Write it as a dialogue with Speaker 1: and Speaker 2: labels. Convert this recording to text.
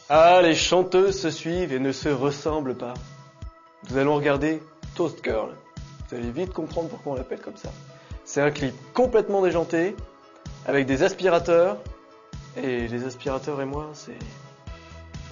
Speaker 1: Ah, les chanteuses se suivent et ne se ressemblent pas. Nous allons regarder Toast Girl. Vous allez vite comprendre pourquoi on l'appelle comme ça. C'est un clip complètement déjanté, avec des aspirateurs. Et les aspirateurs et moi, c'est